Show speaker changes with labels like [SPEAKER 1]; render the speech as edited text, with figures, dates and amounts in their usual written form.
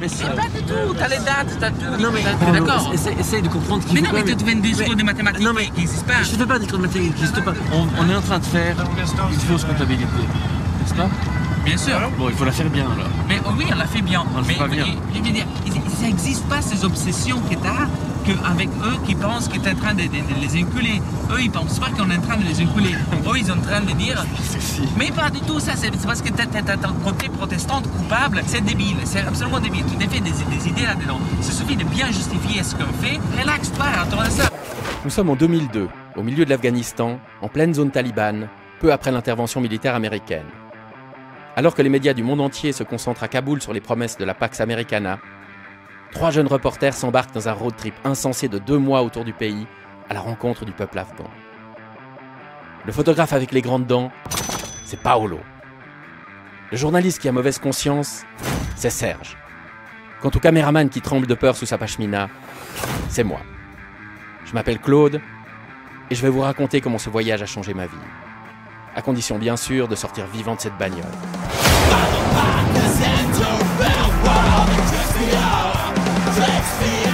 [SPEAKER 1] fait ça.
[SPEAKER 2] Mais pas du tout, t'as les dates, t'as tout.
[SPEAKER 1] Non mais
[SPEAKER 2] d'accord.
[SPEAKER 1] essaye de comprendre qu'il
[SPEAKER 2] Mais
[SPEAKER 1] faut
[SPEAKER 2] non,
[SPEAKER 1] quand
[SPEAKER 2] mais
[SPEAKER 1] même...
[SPEAKER 2] tu fais des discours de mathématiques
[SPEAKER 1] non, mais
[SPEAKER 2] qui n'existent pas.
[SPEAKER 1] Je ne fais pas des cours de mathématiques qui n'existent pas. On est en train de faire une fausse comptabilité, n'est-ce pas?
[SPEAKER 2] Bien sûr.
[SPEAKER 1] Bon, il faut la faire bien alors.
[SPEAKER 2] Mais oui, on l'a fait bien.
[SPEAKER 1] On le fait pas bien.
[SPEAKER 2] Je veux dire, ça n'existe pas ces obsessions que tu as qu'avec eux qui pensent que tu es en train de les inculer. Eux, ils ne pensent pas qu'on est en train de les inculer. Eux, ils sont en train de dire... Mais pas du tout ça, c'est parce que tu as ton côté protestante coupable. C'est débile, c'est absolument débile. Tu défais des idées là-dedans. Il suffit de bien justifier ce qu'on fait. Relaxe-toi, autour de ça.
[SPEAKER 3] Nous sommes en 2002, au milieu de l'Afghanistan, en pleine zone talibane, peu après l'intervention militaire américaine. Alors que les médias du monde entier se concentrent à Kaboul sur les promesses de la Pax Americana, 3 jeunes reporters s'embarquent dans un road trip insensé de 2 mois autour du pays, à la rencontre du peuple afghan. Le photographe avec les grandes dents, c'est Paolo. Le journaliste qui a mauvaise conscience, c'est Serge. Quant au caméraman qui tremble de peur sous sa pashmina, c'est moi. Je m'appelle Claude, et je vais vous raconter comment ce voyage a changé ma vie. À condition bien sûr de sortir vivant de cette bagnole.
[SPEAKER 4] Takes me